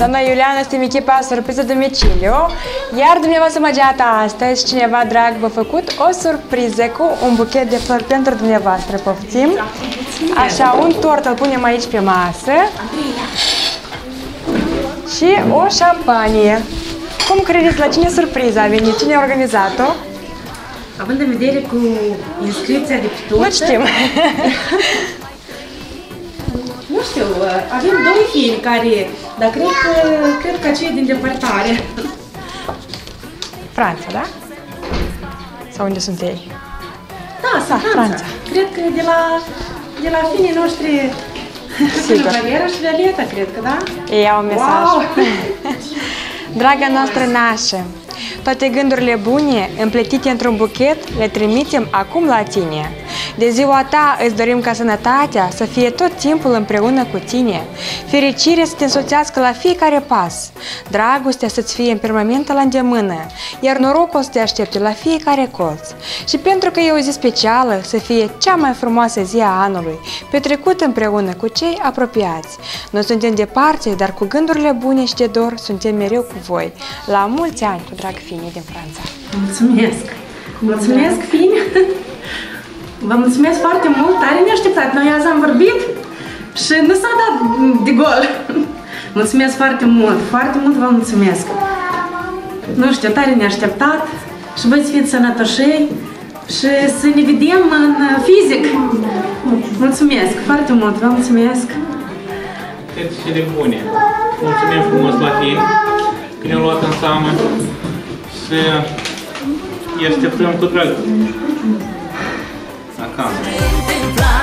La noi, Iuliana, suntem echipa Surpriză Domiciliu, iar dumneavoastră măgeata astăzi, cineva drag v-a făcut o surpriză cu un buchet de flori pentru dumneavoastră, poftim. Așa, un tort îl punem aici pe masă și o șampanie. Cum credeți, la cine surpriza a venit? Cine a organizat-o? Având în vedere cu inscripția de pe tortă... Nu știm. Nu știu, avem doi fini care, dar cred că acei din depărtare. Franța, da? Sau unde sunt ei? Da, Franța. Cred că de la finii noștri, Valera și Violeta, cred că, da? Ei au un mesaj. Wow! Draga noastră nașă, toate gândurile bune, împletite într-un buchet, le trimitem acum la tine. De ziua ta îți dorim ca sănătatea să fie tot timpul împreună cu tine, fericirea să te însoțească la fiecare pas, dragostea să-ți fie în permanentă la îndemână, iar norocul să te aștepte la fiecare colț. Și pentru că e o zi specială, să fie cea mai frumoasă zi a anului, petrecută împreună cu cei apropiați. Noi suntem departe, dar cu gândurile bune și de dor suntem mereu cu voi. La mulți ani, cu drag Fini din Franța! Mulțumesc! Mulțumesc, Fini! Vă mulțumesc foarte mult, tare neașteptat. Noi azi am vorbit și nu s-a dat de gol. Mulțumesc foarte mult vă mulțumesc. Nu știu, tare neașteptat și voi să fiți sănătoșei și să ne vedem în fizic. Mulțumesc foarte mult, vă mulțumesc. Toate cele bune. Mulțumim frumos la Fini că ne-au luat în seamă și îi așteptăm cu drag acasă.